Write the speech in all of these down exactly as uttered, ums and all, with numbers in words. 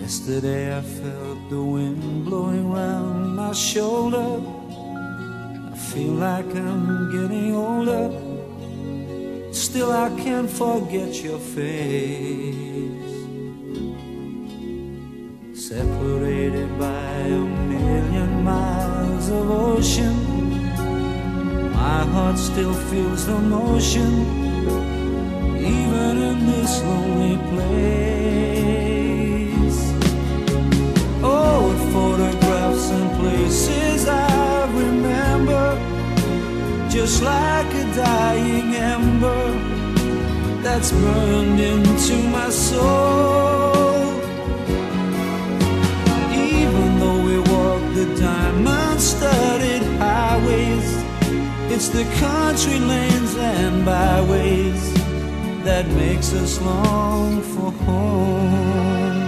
Yesterday I felt the wind blowing round my shoulder. I feel like I'm getting older, still I can't forget your face. Separated by a million miles of ocean, my heart still feels the motion, even in this lonely place. Oh, with photographs and places I remember, just like a dying ember that's burned into my soul. Even though we walk the diamond-studded highways, it's the country lanes and byways that makes us long for home.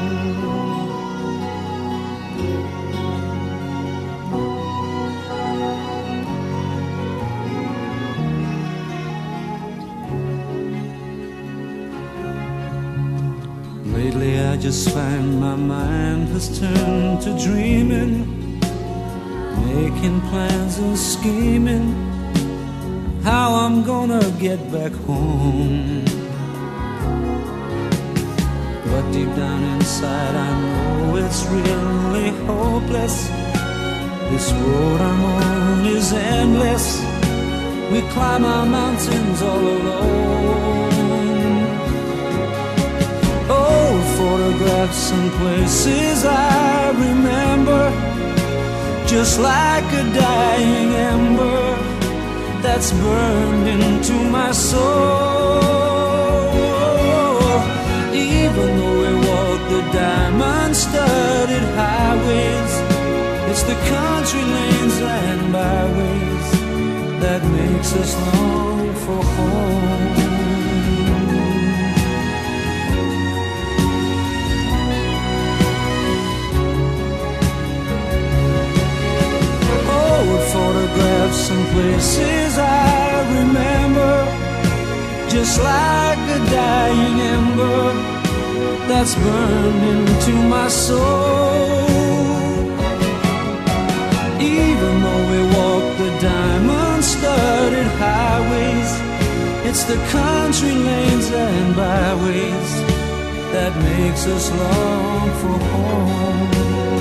Lately I just find my mind has turned to dreaming, making plans and scheming how I'm gonna get back home. But deep down inside I know it's really hopeless. This road I'm on is endless. We climb our mountains all alone. Oh, photographs and places I remember, just like a dying ember that's burned into my soul. Even though we walk the diamond-studded highways, it's the country lanes and byways that makes us long for home. Oh, with photographs and places I remember, just like a dying ember that's burned into my soul. Even though we walk the diamond-studded highways, it's the country lanes and byways that makes us long for home.